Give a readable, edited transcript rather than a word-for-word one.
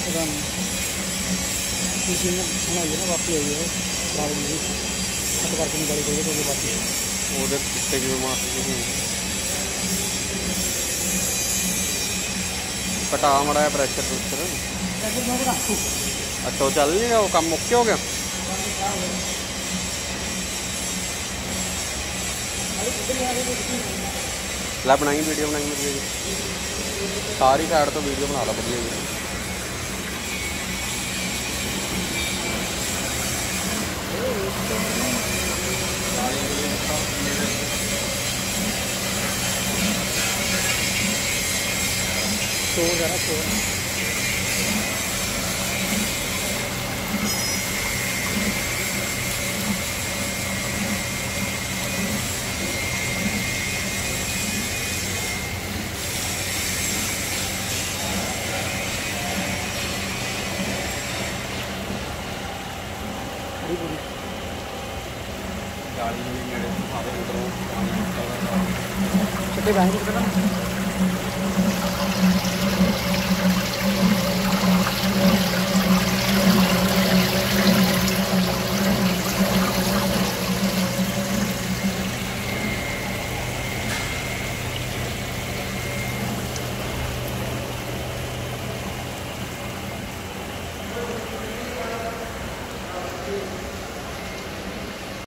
पता नहीं किसी ने बनाई है ना, वापी आई है खराब नहीं खत करके निकाली गई तो वापी वो कुत्ते की मार कटा मड़ा है प्रेशर प्रेशर। अच्छा वो चल नहीं गया, वो काम मुक्के हो गया। ला बनाई वीडियो बनाई मेरी सारी साइड तो वीडियो बना ला बढ़िया जी। शोर ज़रा शोर छठे बैंक